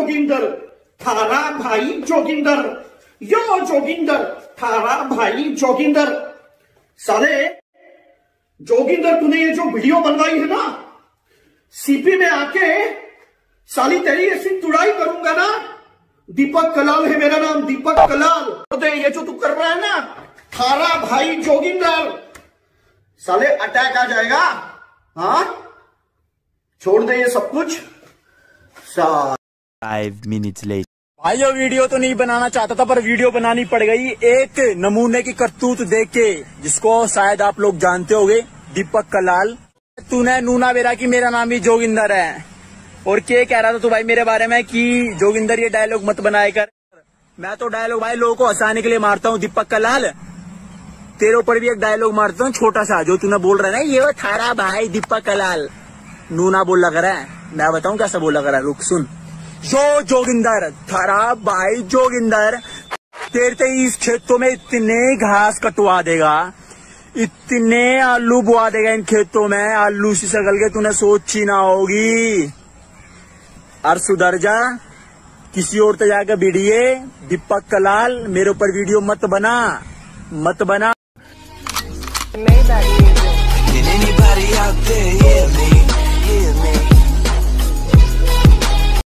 जोगिंदर थारा भाई जोगिंदर, यो जोगिंदर थारा भाई जोगिंदर। साले जोगिंदर तूने ये जो वीडियो बनवाई है ना, सीपी में आके साली तेरी ऐसी तुड़ाई करूंगा ना। दीपक कलाल है मेरा नाम, दीपक कलाल। तो ये जो तू कर रहा है ना, थारा भाई जोगिंदर, साले अटैक आ जाएगा। हाँ, छोड़ दे ये सब कुछ। 5 minutes later। भाई ये वीडियो तो नहीं बनाना चाहता था, पर वीडियो बनानी पड़ गई एक नमूने की करतूत देख के, जिसको शायद आप लोग जानते होंगे, दीपक कलाल। तूने नूना बेरा की मेरा नाम ही जोगिंदर है, और क्या कह रहा था तू भाई मेरे बारे में कि जोगिंदर ये डायलॉग मत बनाया कर। मैं तो डायलॉग भाई लोगों को हंसाने के लिए मारता हूँ दीपक कलाल। तेरे ऊपर भी एक डायलॉग मारता हूँ छोटा सा, जो तूने बोल रहा है ना, ये थारा भाई दीपक कलाल नूना बोला कर है। मैं बताऊं कैसा बोला कर है, रुक सुन। जो जोगिंदर थारा भाई जोगिंदर, तेरे इस खेतों में इतने घास कटवा देगा, इतने आलू बुआ देगा इन खेतों में, आलू से सकल के तूने सोची ना होगी। और सुधर जा, किसी और तो जाकर भिड़िए। दीपक कलाल मेरे ऊपर वीडियो मत बना, मत बना। Can anybody out there hear me? Hear me?